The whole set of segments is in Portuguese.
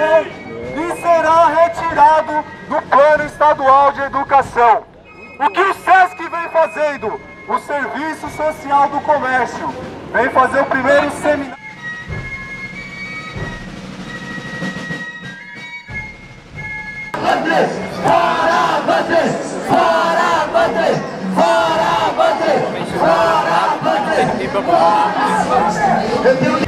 PV e será retirado do Plano Estadual de Educação. O que o SESC vem fazendo? O Serviço Social do Comércio vem fazer o primeiro seminário. Fora bandeira! Fora bandeira! Fora bandeira! Fora bandeira!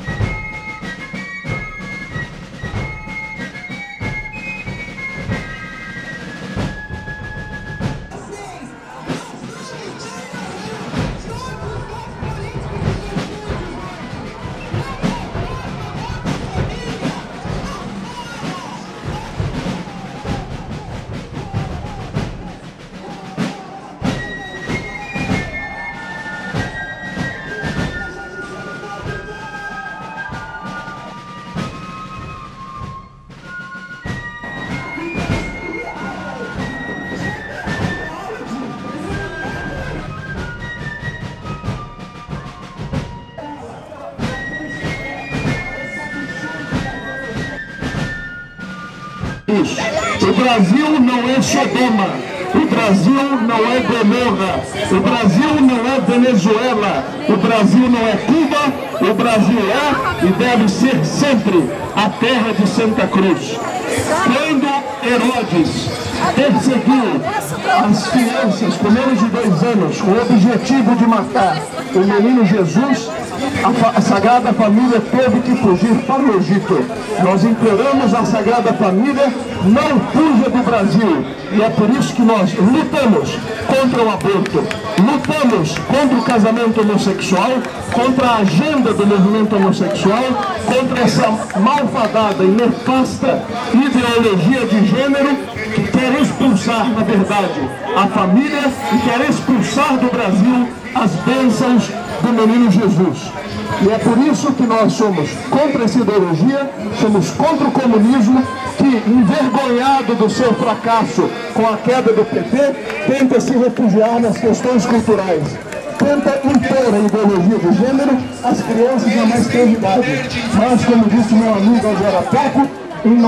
O Brasil não é Sodoma, o Brasil não é Gomorra, o Brasil não é Venezuela, o Brasil não é Cuba, o Brasil é e deve ser sempre a terra de Santa Cruz. Quando Herodes perseguiu as crianças com menos de 2 anos com o objetivo de matar o menino Jesus, a Sagrada Família teve que fugir para o Egito. Nós imploramos à Sagrada Família, não fuja do Brasil. E é por isso que nós lutamos contra o aborto, lutamos contra o casamento homossexual, contra a agenda do movimento homossexual, contra essa malfadada e nefasta ideologia de gênero que quer expulsar, na verdade, a família e quer expulsar do Brasil as bênçãos do menino Jesus. E é por isso que nós somos contra essa ideologia, somos contra o comunismo, que, envergonhado do seu fracasso com a queda do PT, tenta se refugiar nas questões culturais. Tenta impor a ideologia de gênero às crianças na mais tenra idade. Mas, como disse meu amigo agora há pouco, em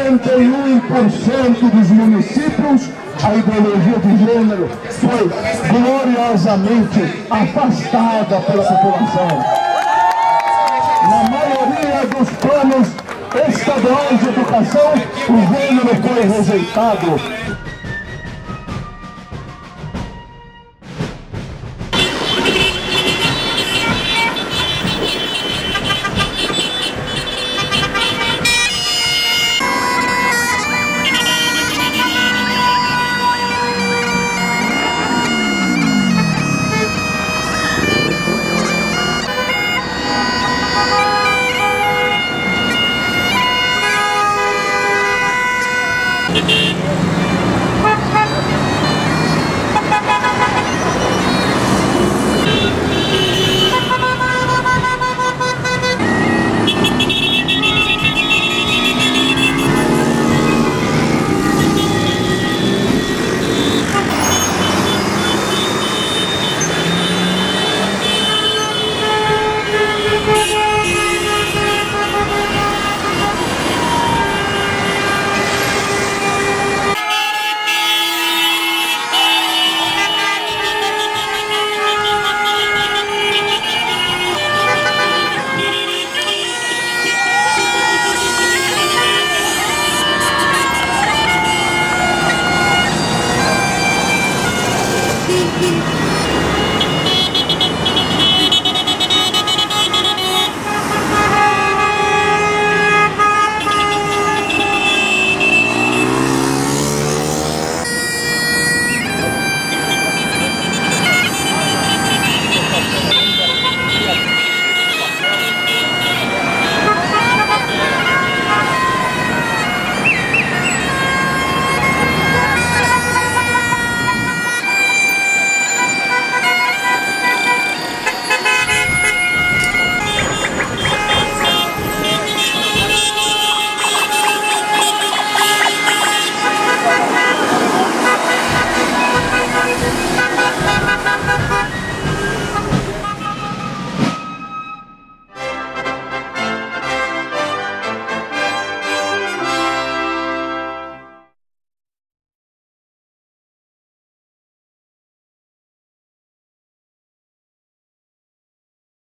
91% dos municípios, a ideologia de gênero foi gloriosamente afastada pela população. Na maioria dos planos estaduais de educação, o gênero foi rejeitado.